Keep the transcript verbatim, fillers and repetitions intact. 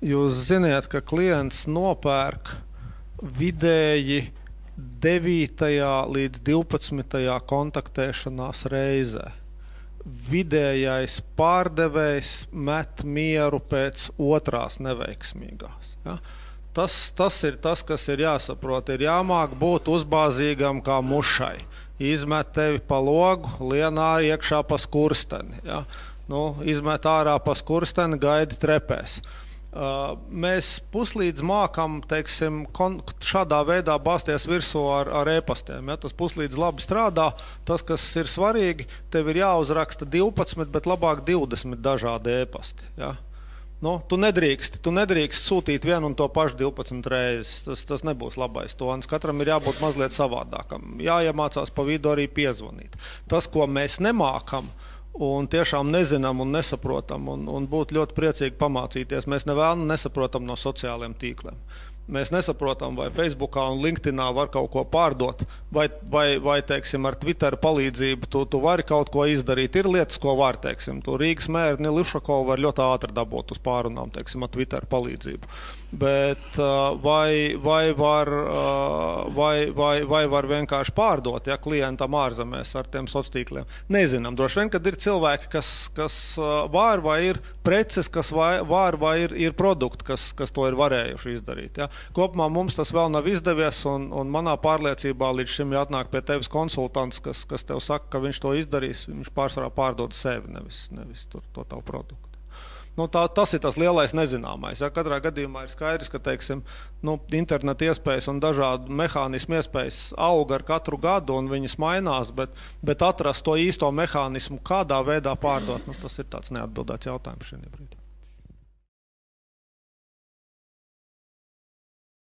jūs ziniet, ka klients nopērk vidēji devītajā līdz divpadsmitajā kontaktēšanās reizē. Vidējais pārdevējs met mieru pēc otrās neveiksmīgās. Ja? Tas, tas ir tas, kas ir jāsaprot. Ir jāmāk būt uzbāzīgam kā mušai. Izmet tevi pa logu, lien ārā iekšā pa skursteni. Ja? Nu, izmet ārā pa skursteni, gaidi trepēs. Uh, mēs puslīdz mākam, teiksim, kon, šādā veidā bāzties virsū ar, ar e-pastiem. Ja? Tas puslīdz labi strādā. Tas, kas ir svarīgi, tev ir jāuzraksta divpadsmit, bet labāk divdesmit dažādi e-pasti. Ja? Nu, tu nedrīkst, tu nedrīkst sūtīt vienu un to pašu divpadsmit reizes. Tas, tas nebūs labais tonis. Katram ir jābūt mazliet savādākam. Jāiemācās pa vidu arī piezvanīt. Tas, ko mēs nemākam, un tiešām nezinām un nesaprotam, un, un būtu ļoti priecīgi pamācīties. Mēs nevēlam nesaprotam no sociāliem tīkliem. Mēs nesaprotam, vai Facebookā un LinkedInā var kaut ko pārdot, vai, vai, vai teiksim, ar Twitter palīdzību tu, tu vari kaut ko izdarīt. Ir lietas, ko var, teiksim, tu Rīgas mērni Lišakovu var ļoti ātri dabūt uz pārunām, teiksim, ar Twitter palīdzību. Bet vai, vai, var, vai, vai, vai var vienkārši pārdot, ja klientam ārzemēs ar tiem sociātīkliem? Nezinām. Droši vien, kad ir cilvēki, kas, kas var, vai ir preces, kas var, vai ir, ir produkti, kas, kas to ir varējuši izdarīt. Ja? Kopumā mums tas vēl nav izdevies, un, un manā pārliecībā līdz šim jāatnāk pie tevis konsultants, kas, kas tev saka, ka viņš to izdarīs, viņš pārsvarā pārdod sevi, nevis, nevis to, to tavu produktu. Nu, tā, tas ir tas lielais nezināmais. Ja? Katrā gadījumā ir skaidrs, ka teiksim, nu, interneta iespējas un dažādu mehānismu iespējas aug ar katru gadu, un viņas mainās, bet, bet atrast to īsto mehānismu, kādā veidā pārdot, nu, tas ir tāds neatbildēts jautājums šī brīdī.